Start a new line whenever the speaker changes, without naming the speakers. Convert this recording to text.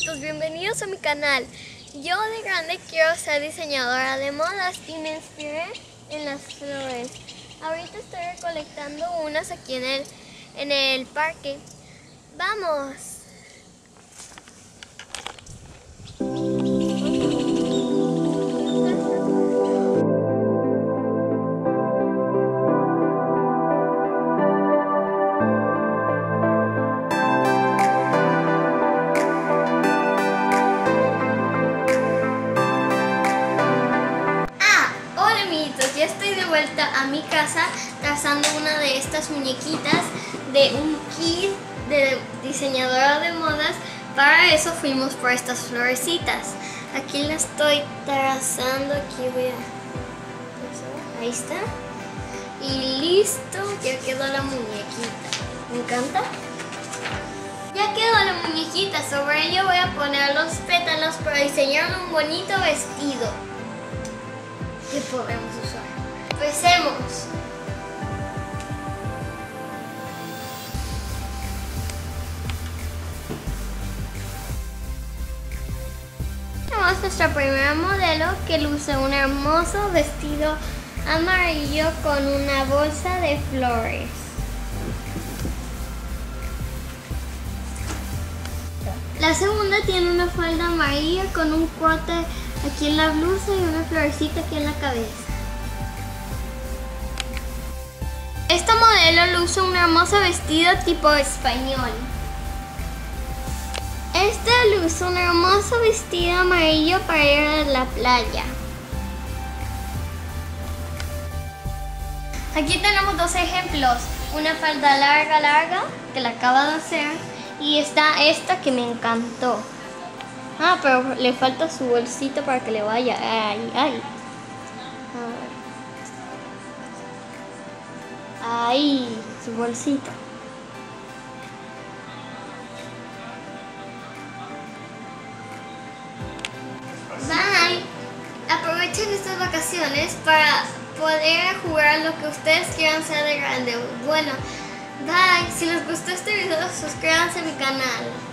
amiguitos, bienvenidos a mi canal. Yo de grande quiero ser diseñadora de modas y me inspiré en las flores. Ahorita estoy recolectando unas aquí en el parque. ¡Vamos! Ya estoy de vuelta a mi casa trazando una de estas muñequitas de un kit de diseñadora de modas. Para eso fuimos por estas florecitas. Aquí la estoy trazando, aquí voy a... ahí está. Y listo, ya quedó la muñequita. ¿Me encanta? Ya quedó la muñequita, sobre ella voy a poner los pétalos para diseñar un bonito vestido que podemos usar. Empecemos. Tenemos nuestra primera modelo que luce un hermoso vestido amarillo con una bolsa de flores. La segunda tiene una falda amarilla con un corte aquí en la blusa y una florecita aquí en la cabeza. Esta modelo luce un hermoso vestido tipo español. Esta luce un hermoso vestido amarillo para ir a la playa. Aquí tenemos dos ejemplos. Una falda larga que la acaba de hacer. Y está esta que me encantó. Ah, pero le falta su bolsito para que le vaya. Ay. Ahí, su bolsita. Bye. Aprovechen estas vacaciones para poder jugar lo que ustedes quieran ser de grande. Bueno, bye. Si les gustó este video, suscríbanse a mi canal.